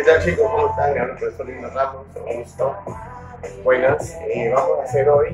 tal, chicos? ¿Cómo están? Me hablo el profesor Lino Ramos, un gusto. Buenas, vamos a hacer hoy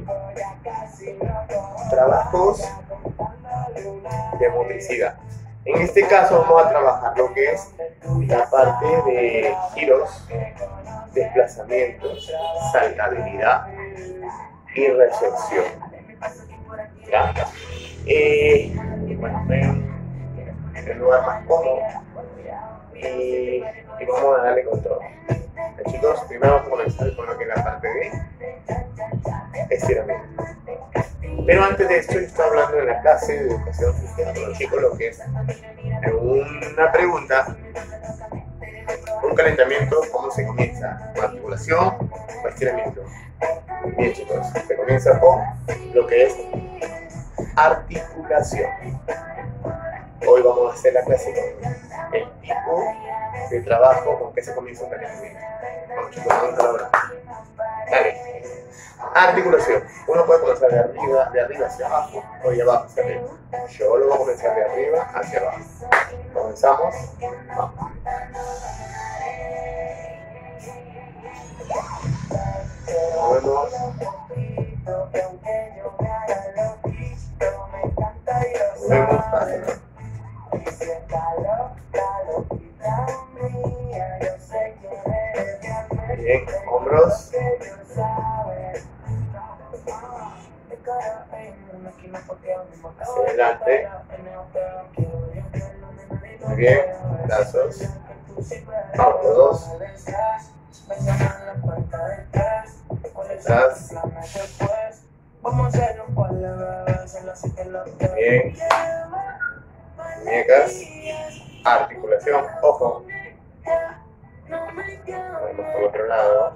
trabajos de motricidad. En este caso vamos a trabajar lo que es la parte de giros, desplazamientos, saltabilidad y recepción. ¿Ya? Bueno, ven el lugar más cómodo y vamos a darle control. Chicos, primero vamos a comenzar con lo que es la parte de estiramiento. Pero antes de esto, yo estoy hablando en la clase de educación física con los chicos, lo que es una pregunta, un calentamiento, ¿cómo se comienza? ¿Con articulación o estiramiento? Bien, chicos, se comienza con lo que es articulación. Hoy vamos a hacer la clase con el tipo de trabajo con que se comienza un calentamiento. Vamos, chicos, vamos a la hora. Dale. Articulación. Uno puede comenzar de arriba hacia abajo o de abajo hacia arriba. Yo lo voy a comenzar de arriba hacia abajo. Comenzamos. Vamos. Movemos. Movemos para bien, hombros. Hacia adelante. Muy bien, brazos. Vamos, dos. Atrás. Bien. Muñecas. Articulación. Ojo. Vamos por otro lado.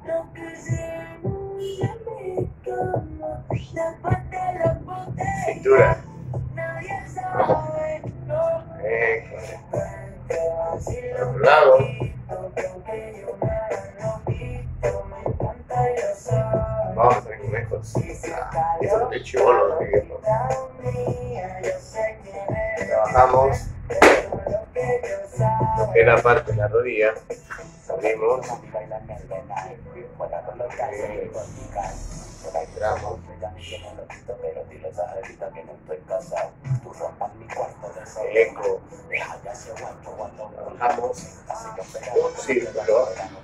Cintura. Vamos. Por otro lado. Vamos a hacer conejos. Eso es de chivolo, de viejo. Trabajamos lo que es la parte de la rodilla. Abrimos. Entramos. Eco. Trabajamos un círculo.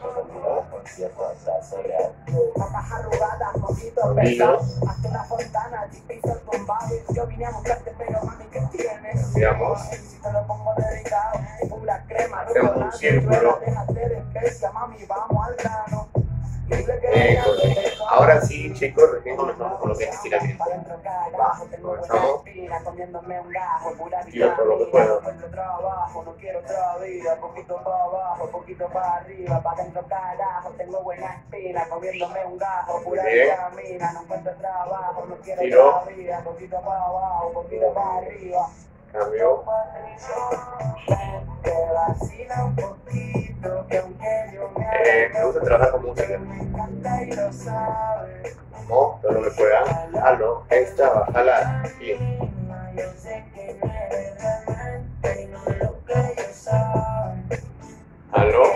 Tornillos. Cambiamos. Hacemos un círculo. Ahora sí, chicos, recién comenzamos con lo que es estiramiento. Va, comenzamos. Tiro por lo que puedo. Bien. Tiro. Cambio. Me gusta trabajar con música. Vamos, todo lo que pueda. Hazlo. Extra, bájala. Bien. Hazlo.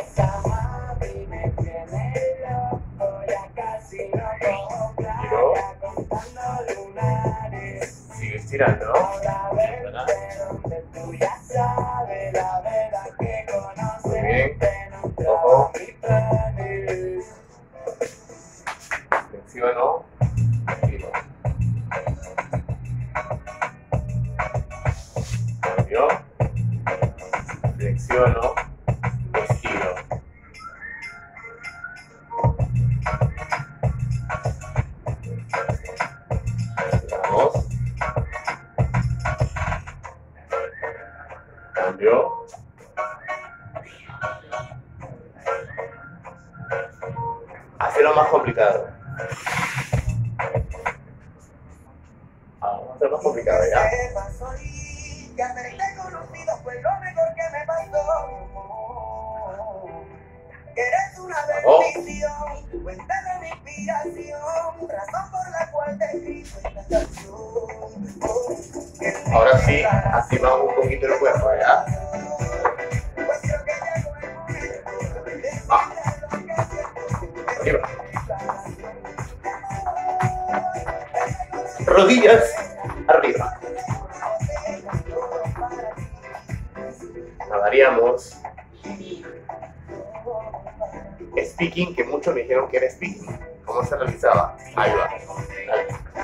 Tiro. Sigue estirando. Muy bien. Ojo. Flexiono. Estiro. Cambio. Flexiono. Estiro. Vamos. Cambio. Hacerlo más complicado. Vamos a hacerlo más complicado, ¿ya? Eres una bendición, fuente de mi inspiración, razón por la cual te escribo esta canción. Ahora sí, activamos un poquito el cuerpo, ¿ya? arriba. Rodillas arriba. La variamos. Speaking, que muchos me dijeron que era speaking. ¿Cómo se realizaba? Ahí va. Dale.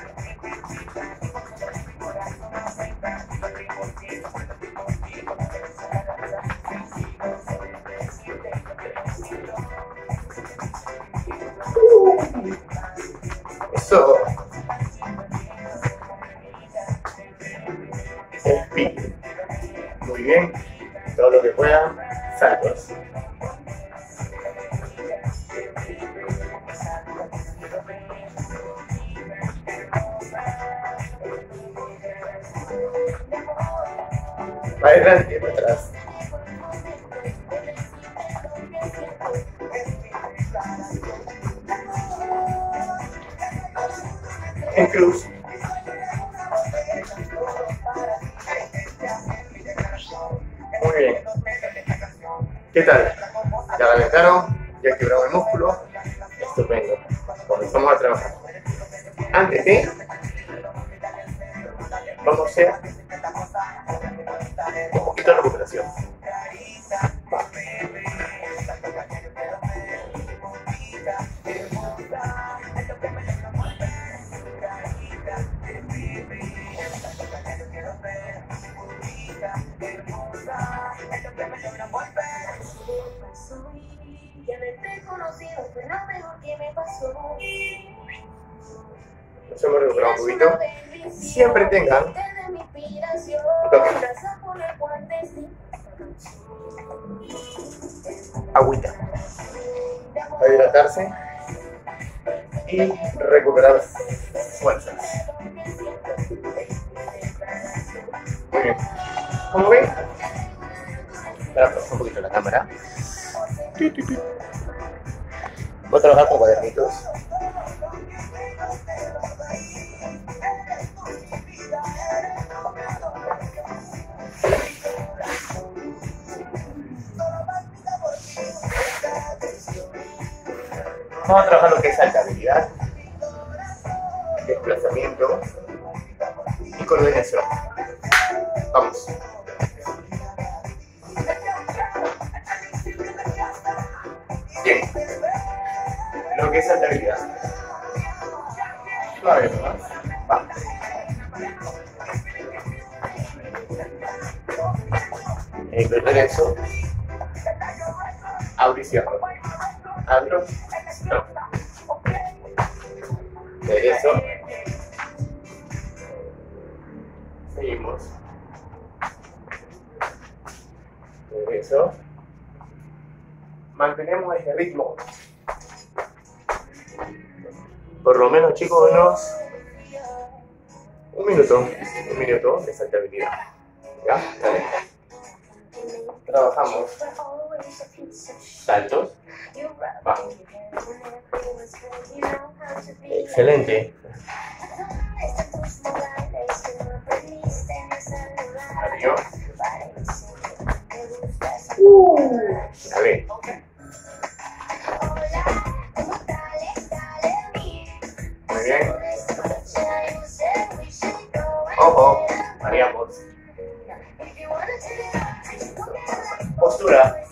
Eso. Speaking. Muy bien. Todo lo que puedan. Saltos. Para adelante, para atrás. En cruz. Muy bien. ¿Qué tal? ¿Ya calentaron? ¿Ya quebraron el músculo? Estupendo. Comenzamos a trabajar. Antes de, vamos a hacer un poquito de recuperación. Nos hemos recuperado un poquito. Siempre tengan un toque. Agüita para hidratarse y recuperar fuerzas. Muy bien. Como ven, ahora aprovecho un poquito la cámara. Voy a trabajar con cuadernitos. Vamos a trabajar lo que es saltabilidad, desplazamiento y coordinación. Vamos. Bien. Lo que es saltabilidad. Suave nomás. Vamos. El regreso. Abro y cierro. Abro. No. Regreso. Seguimos. Regreso. Mantenemos ese ritmo. Por lo menos, chicos, un minuto de saltabilidad. ¿Ya? Dale. Trabajamos. Saltos. Vamos. Excelente. Adiós. Dale. Muy bien. Ojo, variamos. Postura.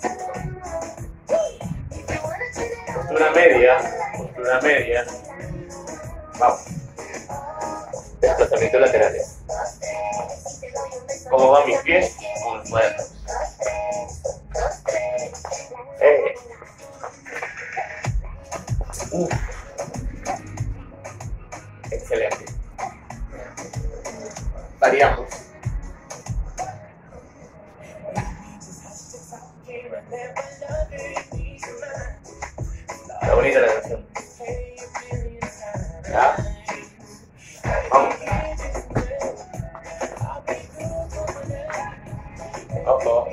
Postura media. Postura media. Vamos. Desplazamientos laterales. ¿Cómo van mis pies? Con los cuadernos. Excelente. Variamos. Está bonita la canción. ¿Ya? Vamos. Ojo.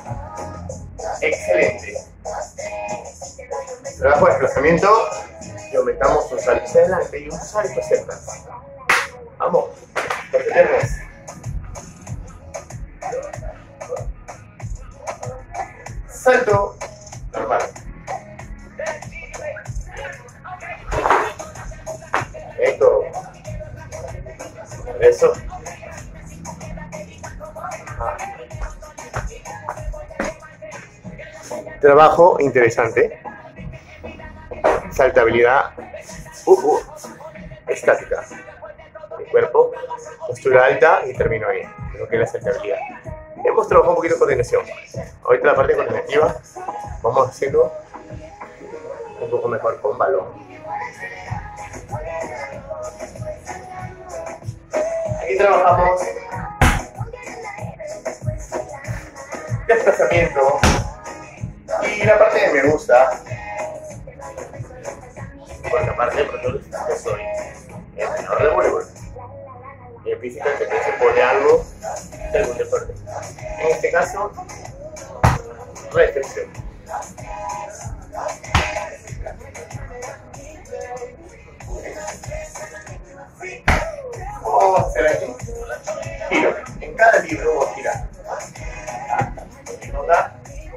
Excelente. Trabajo de desplazamiento y aumentamos un salto hacia adelante y un salto hacia atrás. Vamos, repetemos. Salto normal. Esto. Eso. Trabajo interesante. Saltabilidad estática. El cuerpo, postura alta y termino ahí. Creo que es la saltabilidad. Hemos trabajado un poquito de coordinación. Ahorita la parte coordinativa vamos a hacerlo un poco mejor con balón. Aquí trabajamos desplazamiento y la parte que me gusta, porque aparte por todo que soy entrenador de voleibol y en física que se pone algo de algún deporte. En este caso, restricción. Vamos a hacer aquí giro. En cada libro voy a girar. ¿Nota?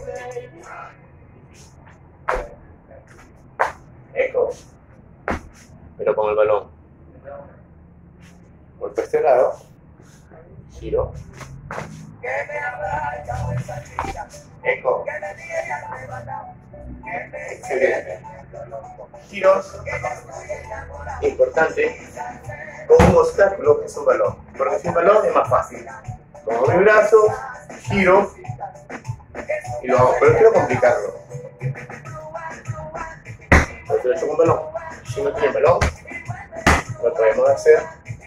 Eco. Pero con el balón. Vuelto a este lado. Giro. Eco. Excelente. Giros. Importante. Con un obstáculo que es un balón. Porque sin balón es más fácil. Pongo mi brazo, giro y lo hago. Pero quiero complicarlo. Entonces lo he hecho con balón. Si no tiene balón, lo podemos hacer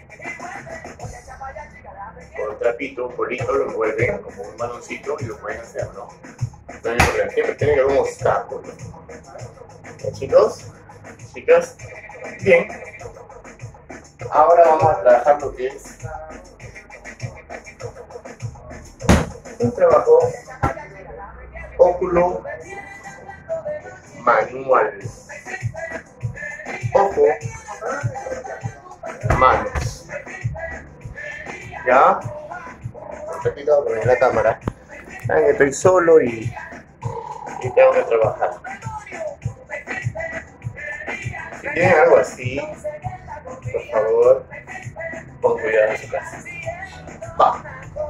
con un trapito, un bolito, lo envuelven como un baloncito y lo pueden hacer, ¿no? Siempre tiene que haber un obstáculo. Chicos, chicas, bien. Ahora vamos a trabajar lo que es un trabajo óculo manual. Ojo, manos. ¿Ya? Un ratito voy a poner la cámara. Saben que estoy solo y tengo que trabajar. Si tienen algo así, por favor, con cuidado en su casa. Va.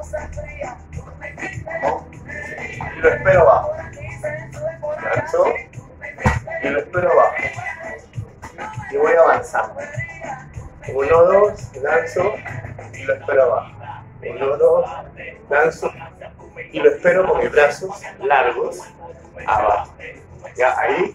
Y lo espero abajo. Lanzo. Y lo espero abajo. Y voy avanzando. 1, 2, lanzo. Y lo espero abajo. 1, 2, lanzo. Y lo espero con mis brazos largos abajo. Ya ahí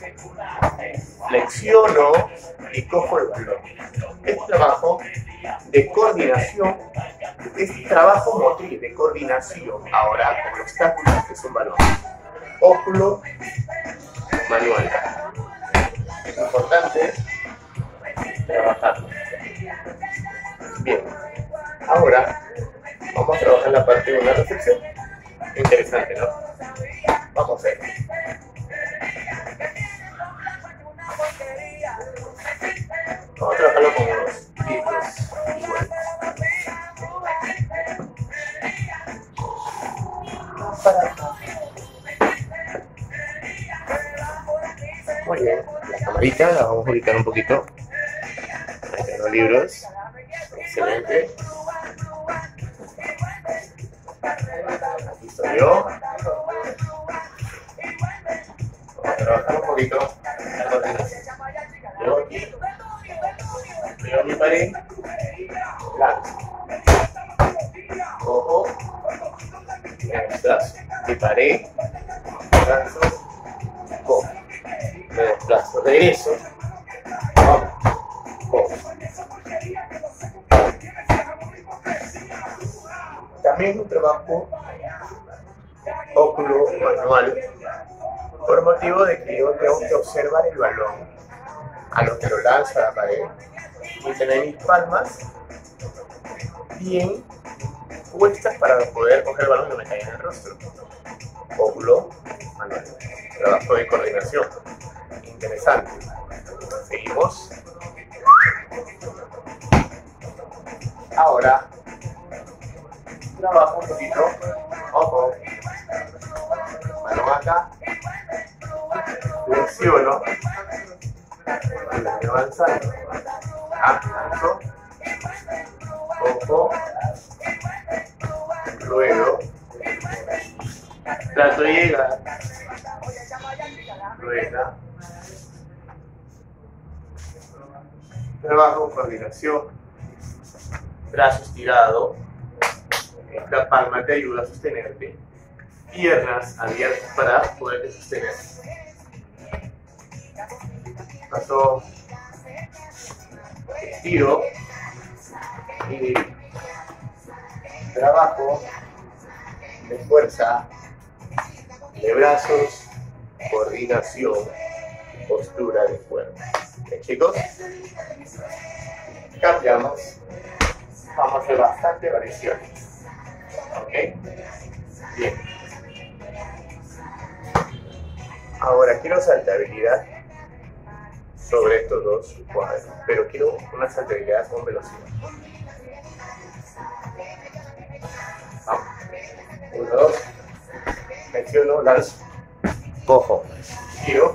flexiono y cojo el balón. Es trabajo de coordinación, es trabajo motriz de coordinación. Ahora con los obstáculos que es un balón. Óculo manual. Es importante trabajarlo. Bien. Ahora vamos a trabajar la parte de una reflexión. Interesante, ¿no? Vamos a hacerlo. Vamos a trabajarlo con unos libros. Muy bien, la camarita la vamos a ubicar un poquito. Ahí tengo los libros. Excelente. Aquí estoy yo. Vamos a trabajar un poquito la coordinación. Llevo aquí. Veo mi pared. Lanzo. Cojo. Me desplazo. Mi pared. Lanzo. Cojo. Me desplazo. Regreso. Vamos. Cojo. También un trabajo óculo manual por motivo de que yo tengo que observar el balón a lo que lo lanza a la pared y tener mis palmas bien puestas para poder coger el balón y no me caiga en el rostro. Óculo manual, trabajo de coordinación, interesante. Seguimos. Ahora, trabajo un poquito. Ojo. Mano acá. Flexiono. Y voy avanzando. Avanzo. Ojo. Ruedo. Trato de llegar. Rueda. Trabajo con coordinación. Brazo estirado. La palma te ayuda a sostenerte. Piernas abiertas para poder sostener. Paso. Estiro. Y trabajo de fuerza, de brazos, coordinación, postura de cuerpo. ¿Bien, chicos? Cambiamos. Vamos a hacer bastante variaciones. ¿Ok? Bien. Ahora quiero saltabilidad sobre estos dos cuadros, pero quiero una saltabilidad con velocidad. Vamos. 1, 2. Flexiono, lanzo. Cojo. Giro.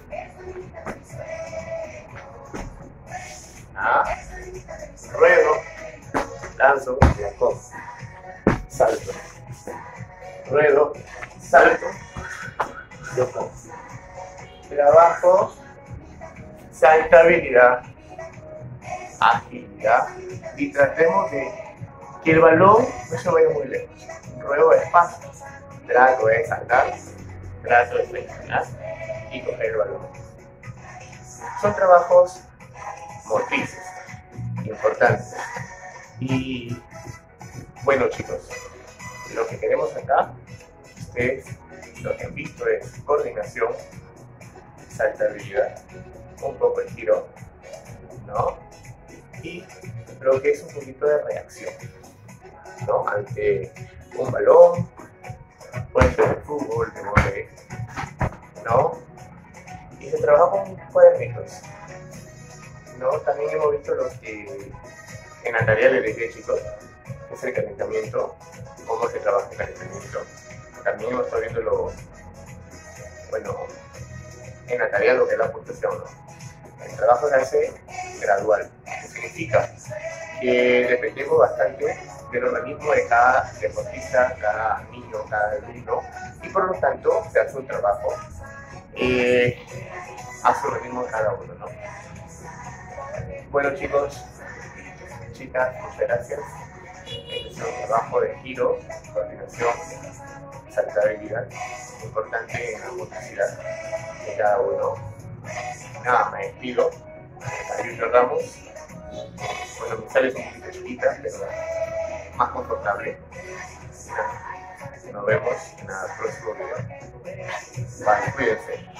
Ruedo. Lanzo. La cojo. Salto. Ruedo. Salto. Yo cojo. Trabajo. Saltabilidad. Agilidad. Y tratemos de que el balón no se vaya muy lejos. Ruedo despacio. Trato de saltar. Trato de flexionar y coger el balón. Son trabajos motrices importantes. Y bueno, chicos, lo que queremos acá, ustedes lo que han visto es coordinación, saltabilidad, un poco de giro, ¿no? Y lo que es un poquito de reacción, ¿no? Ante un balón, puede ser de fútbol, de vóley, ¿no? Y se trabaja con cuadernitos, ¿no? También hemos visto lo que en la tarea les dije, chicos, que es el calentamiento, cómo se trabaja el calentamiento. También hemos estado viendo bueno, en la tarea lo que es la puntuación, ¿no? El trabajo se hace gradual, que significa que dependemos bastante del organismo de cada deportista, cada niño, cada alumno, y por lo tanto se hace un trabajo a su organismo cada uno, ¿no? Bueno, chicos, chicas, muchas gracias. Este es un trabajo de giro, coordinación, saltabilidad, importante en la motricidad de cada uno. Nada, me despido. Ayuso Ramos. Bueno, mi sala es un poquito chiquita, pero más confortable. Nos vemos en el próximo video. Bye, cuídense.